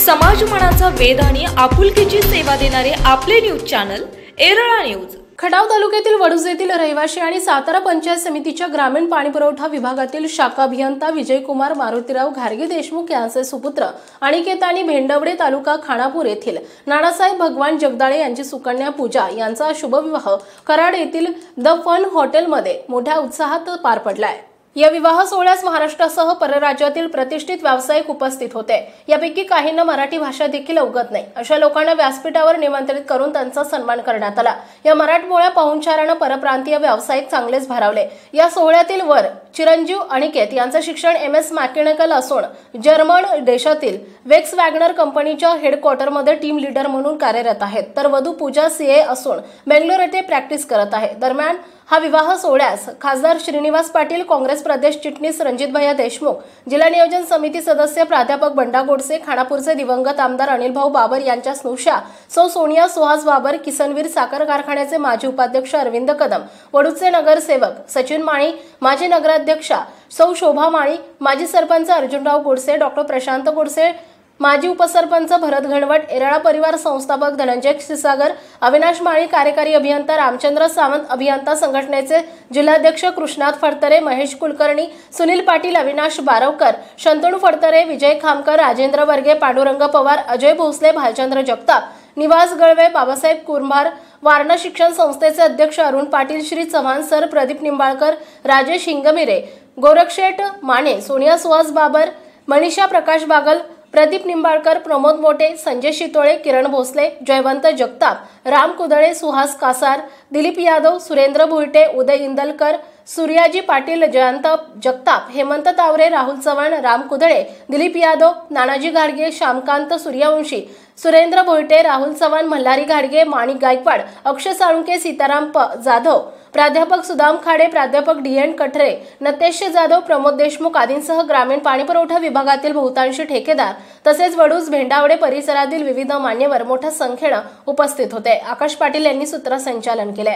समाजमनाचा वेध आणि आपुलकीची सेवा देणारे आपले न्यूज चॅनल एरळा न्यूज। खटाव तालुक्यातील वडूज येथील रहिवासी आणि सातारा पंचायत समितीच्या ग्रामीण पाणीपुरवठा विभागातील शाखा अभियंता विजयकुमार मारुतीराव घारगे देशमुख यांचे सुपुत्र अनिकेत आणि भेंडवडे तालुका खानापूर येथील नानासाहेब भगवान जगदाळे यांची सुकन्या पूजा यांचा शुभविवाह कराड येथील द फन हॉटेलमध्ये मोठ्या उत्साहात पार पडलाय। या विवाह सोहळ्यास महाराष्ट्रासह परराज्यातील प्रतिष्ठित व्यावसायिक उपस्थित होते। यापैकी काहींना मराठी भाषा देखील अवगत नाही अशा लोकांना व्यासपीठावर निमंत्रित करून त्यांचा सन्मान करण्यात आला। या मराठमोळ्या पाहुणचाराने परप्रांतीय व्यावसायिक चांगलेच भारावले। या सोहळ्यातील वर चिरंजीव अनिकेत यांचे शिक्षण MS मेकॅनिकल असून जर्मन देशातील वेक्सवॅगनर कंपनीच्या हेडक्वार्टरमध्ये टीम लीडर म्हणून कार्यरत आहेत, तर वधू पूजा CA असून बेंगलोर येथे प्रॅक्टिस करत आहे। दरम्यान हा विवाह सोहळ्यास खासदार श्रीनिवास पाटील, काँग्रेस प्रदेश चिटणीस रणजित भैया देशमुख, जिल्हा नियोजन समिती सदस्य प्राध्यापक बंडा गोडसे, खानापूरचे दिवंगत आमदार अनिल भाऊ बाबर यांच्या स्नुषा, सौ सोनिया सुहास बाबर, किसनवीर साखर कारखान्याचे माजी उपाध्यक्ष अरविंद कदम, वडूजचे नगरसेवक सचिन माळी, माजी नगराध्यक्षा सौ शोभा माळी, माजी सरपंच अर्जुनराव गोडसे, डॉक्टर प्रशांत गोडसे, माजी उपसरपंच भरत घनवट, एरळा परिवार संस्थापक धनंजय क्षीरसागर, अविनाश माळी, कार्यकारी अभियंता रामचंद्र सावंत, अभियंता संघटनेचे जिल्हाध्यक्ष कृष्णात फडतरे, महेश कुलकर्णी, सुनील पाटील, अविनाश बारवकर, शंतनू फडतरे, विजय खामकर, राजेंद्र वर्गे, पांडुरंग पवार, अजय भोसले, भालचंद्र जगताप, निवास गळवे, बाबासाहेब कुंभार, वारणा शिक्षण संस्थेचे अध्यक्ष अरुण पाटील, श्री चव्हाण सर, प्रदीप निंबाळकर, राजेश हिंगमिरे, गोरक्षेठ माने, सोनिया सुहास बाबर, मनीषा प्रकाश बागल, प्रदीप निंबाळकर, प्रमोद मोटे, संजय शितोळे, किरण भोसले, जयवंत जगताप, राम कुदळे, सुहास कासार, दिलीप यादव, सुरेंद्र भुईटे, उदय इंदलकर, सूर्याजी पाटील, जयंत जगताप, हेमंत तावरे, राहुल चव्हाण, राम कुदळे, दिलीप यादव, नानाजी घाडगे, श्यामकांत सूर्यवंशी, सुरेंद्र भोईटे, राहुल चव्हाण, मल्हारी घाडगे, माणिक गायकवाड, अक्षय साळुंके, सीताराम जाधव, प्राध्यापक सुदाम खाडे, प्राध्यापक DN कठरे, नतेश जाधव, प्रमोद देशमुख आदींसह ग्रामीण पाणीपुरवठा विभागातील बहुतांशी ठेकेदार तसेच वडूज भेंडावडे परिसरातील विविध मान्यवर मोठ्या संख्येने उपस्थित होते। आकाश पाटील यांनी सूत्रसंचालन केले।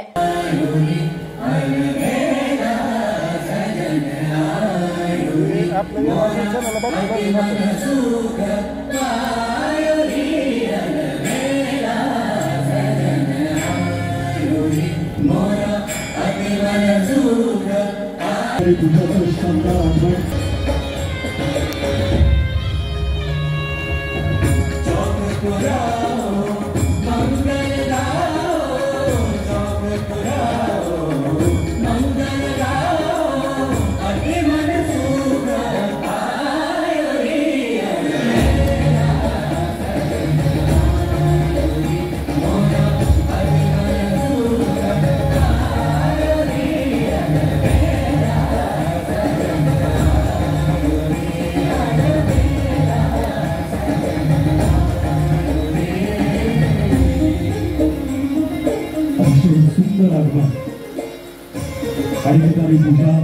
सुंदर आगमन कार्यकारी पूजा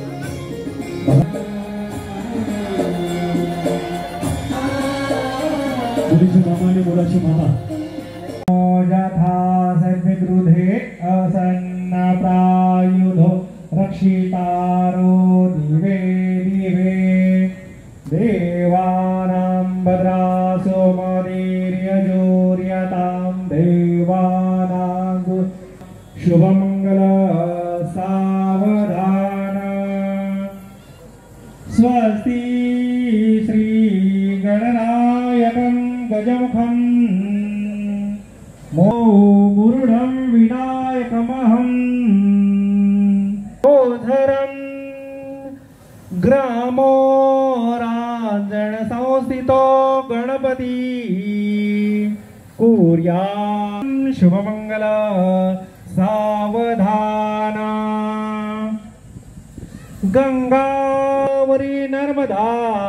मुलीची मामा आणि मुलाची मामा यथा सर्वगृहे असन्ना प्रायुधो रक्षितारो दिवे दिवे देवानां भद्रासो मदीर्यजोर्यतां देवानां शुभमंगल सावधान स्वस्ति श्री गणनायकं गजमुखं मूढं विनायकमहं ओधरं ग्रामो राजन संस्थितो गणपति कुर्यां शुभमंगल सावधान गंगावरी नर्मदा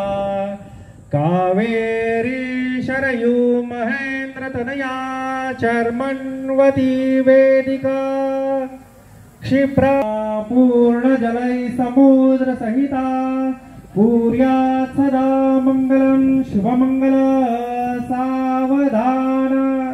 कावेरी शरयू महेंद्र तनया चर्मण्वती वेदिका क्षिप्रा पूर्ण जलै समुद्र सहिता कुर्यात् सदा मंगलम शुभमंगल सावधान।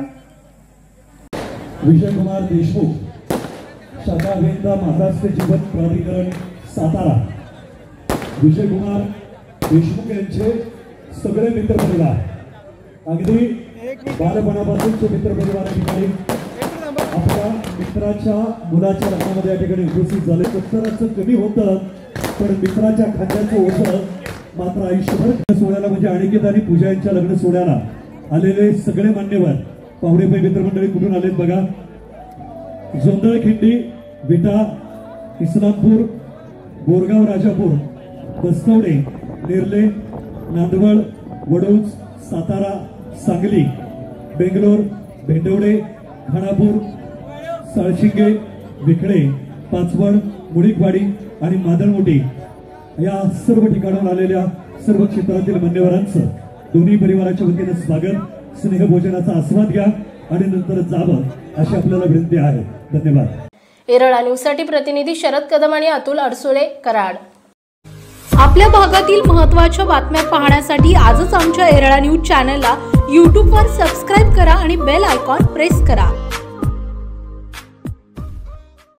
विजयकुमार देशमुख, शाखा अभियंता महाराष्ट्र जीवन प्राधिकरण सातारा। विजयकुमार देशमुख यांचे सगळे मित्रपरिवार अगदी बालपणापासूनचे मित्रपरिवार या ठिकाणी आपल्या मित्राच्या मुलाच्या लग्नामध्ये या ठिकाणी उपस्थित झाले. उत्तराचं कमी होतं पण मित्राच्या खात्याचं ओझं मात्र आयुष्यभर सोहळ्याला म्हणजे अनिकेत आणि पूजा यांच्या लग्न सोहळ्याला आलेले सगळे मान्यवर पाहुणे मित्रमंडळी कुठून आलेत बघा. जोंधळखिंडी, विटा, इस्लामपूर, बोरगाव, राजापूर, बसकवडे, नेरले, नांदवळ, वडूज, सातारा, सांगली, बेंगलोर, भेंडवडे, खानापूर, साळशिंगे, विखळे, पाचवड, मुळीकवाडी आणि मादळमोटी या सर्व ठिकाणाहून आलेल्या सर्व क्षेत्रातील मान्यवरांचं दोन्ही परिवाराच्या वतीने स्वागत. स्नेहभोजनाचा आस्वाद घ्या आणि नंतर जावं अशी आपल्याला विनंती आहे. धन्यवाद. एरळा न्यूजसाठी प्रतिनिधी शरद कदम आणि अतुल अडसुळे, कराड. आपल्या भागातील महत्त्वाच्या बातम्या पाहण्यासाठी आजच आमच्या एरळा न्यूज चॅनलला यूट्यूबवर सबस्क्राईब करा आणि बेल आयकॉन प्रेस करा.